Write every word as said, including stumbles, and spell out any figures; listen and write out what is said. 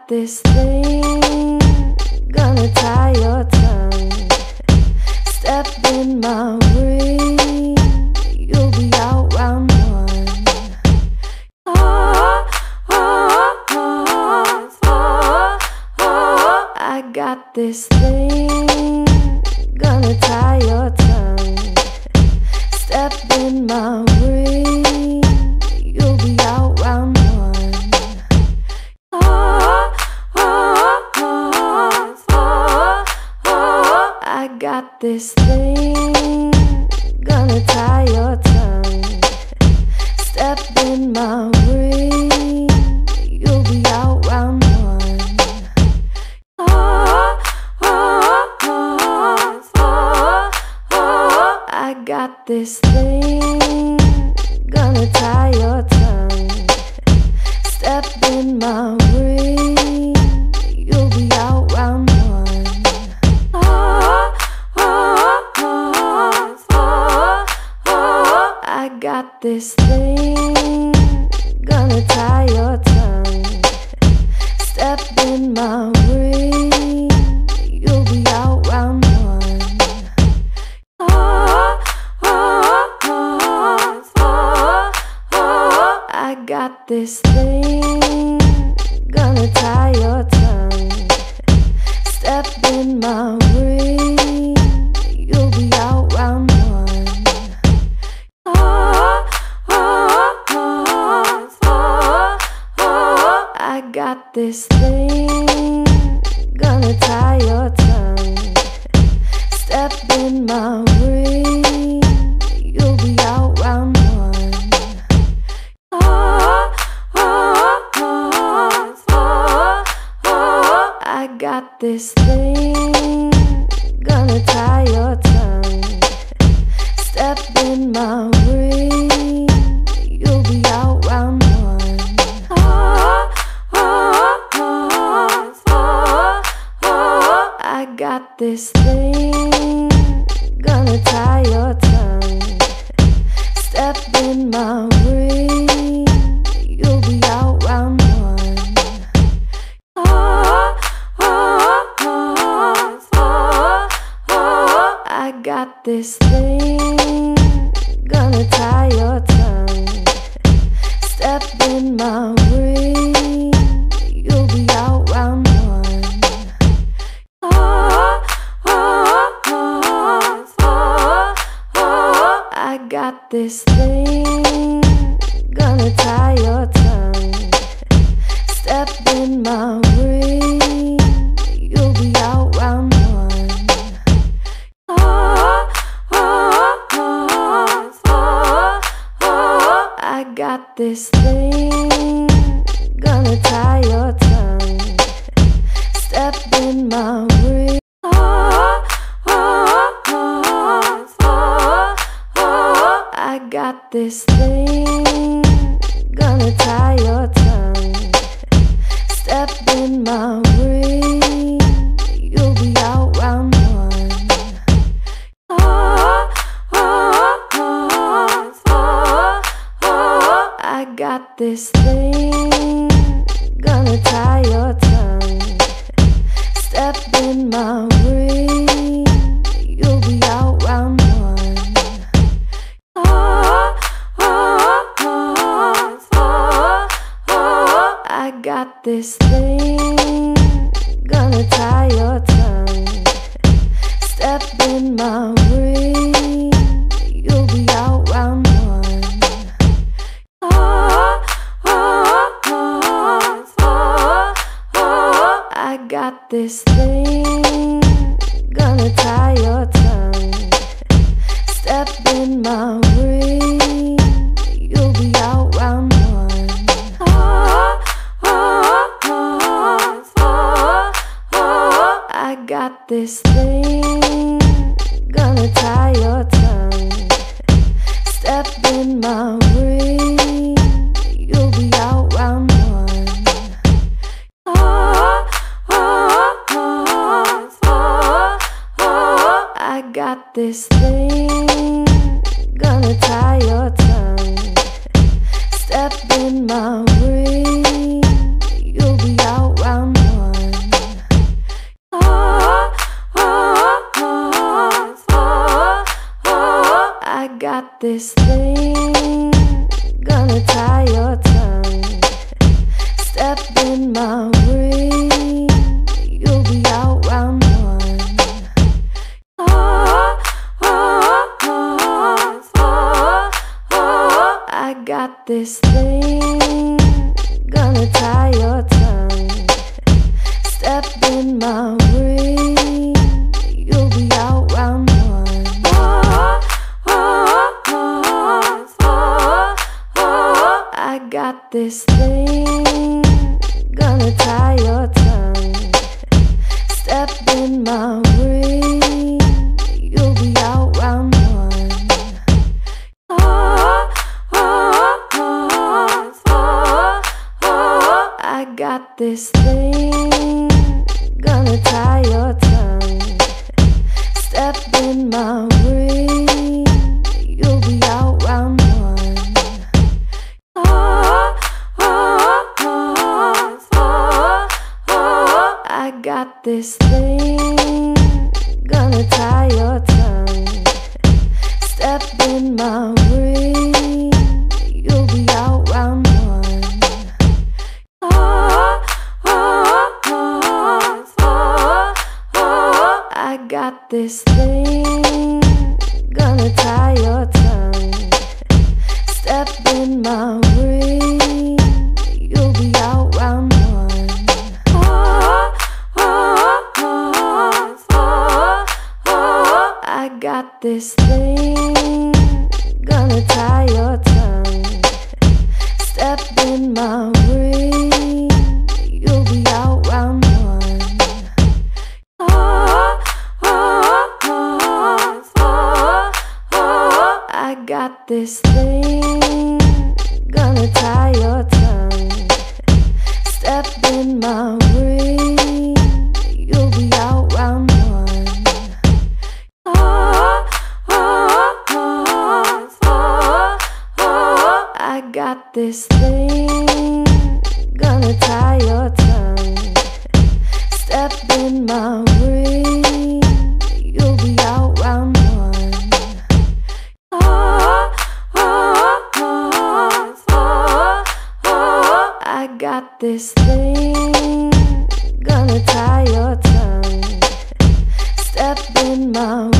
this thing, gonna tie your tongue. Step in my ring, you'll be out round one. Oh, oh, oh, oh, oh, I got this thing, gonna tie your tongue. Step in my ring, you'll be out round one. Oh, oh, oh, oh, oh, I got this thing, gonna tie your tongue. Step in my ring, you'll be out round one. Oh, oh, oh, oh, oh, I got this thing, gonna tie your tongue. Step in my ring, you'll be out round one. Oh, oh, oh, oh, oh, I got this thing, gonna tie your tongue. Step in my ring, you'll be out round one. Oh, oh, oh, oh, oh, I got this thing, gonna tie your tongue. Step in my ring, you'll be out round one. Oh, oh, oh, oh, oh, I got this thing, gonna tie your tongue. Step in my ring, you'll be out round one. Oh, oh, oh, oh, oh, I got this thing, gonna tie your tongue. Step in my ring, you'll be out round one. Oh, oh, oh, oh, oh, I got this thing, gonna tie your tongue. Step in my ring, you'll be out round one. Oh, oh, oh, oh, oh, I got this thing, gonna tie your tongue. Step in my ring, you'll be out round one. Oh, oh, oh, oh, oh, I got this thing, gonna tie your tongue. Step in my ring, you'll be out round one. Oh, oh, oh, oh, oh, I got this thing, gonna tie your tongue. Step in my ring. Oh, oh, oh, oh, oh, I got this thing, gonna tie your tongue. Step in my ring, you'll be out round one. Oh, oh, oh, oh, oh, I got this thing, gonna tie your tongue. Step in my ring, you'll be out round one. Oh, oh, oh, oh, oh, I got this thing, gonna tie your tongue. Step in my ring, you'll be out round one. Oh, oh, oh, oh, oh, I got this thing, gonna tie your tongue. Step in my ring, you'll be out round one. Oh, oh, oh, oh, oh, I got this thing, gonna tie your tongue. Step in my ring, you'll be out round one. Oh, oh, oh, oh, oh, I got this thing, gonna tie your tongue. Step in my ring, you'll be out round thing, gonna tie your tongue. Step in my ring, you'll be out round one. Oh, oh, oh, oh, oh, I got this thing, gonna tie your tongue. Step in my ring, you'll be out round one. Oh, oh, oh, oh, oh, I got this thing, gonna tie your tongue. Step in my ring, you'll be out round one. Oh, oh, oh, oh, oh, I got this thing, gonna tie your tongue. Step in my ring, you'll be out round one. Oh, oh, oh, oh, oh, I got this thing, gonna tie your tongue. Step in my ring, you'll be out round one. Oh, oh, oh, oh, oh, I got this thing, gonna tie your tongue. Step in my ring, you'll be out round one. Oh, oh, oh, oh, oh, I got this thing, gonna tie your tongue. Step in my ring, you'll be out round one. Oh, oh, oh, oh, oh, I got this thing, gonna tie your tongue. Step in my ring, you'll be out round one. Oh, oh, oh, oh, oh, I got this thing, gonna tie your tongue. Step in my ring, you'll be out round one. Oh, oh, oh, oh, oh, I got this thing, gonna tie your tongue. Step in my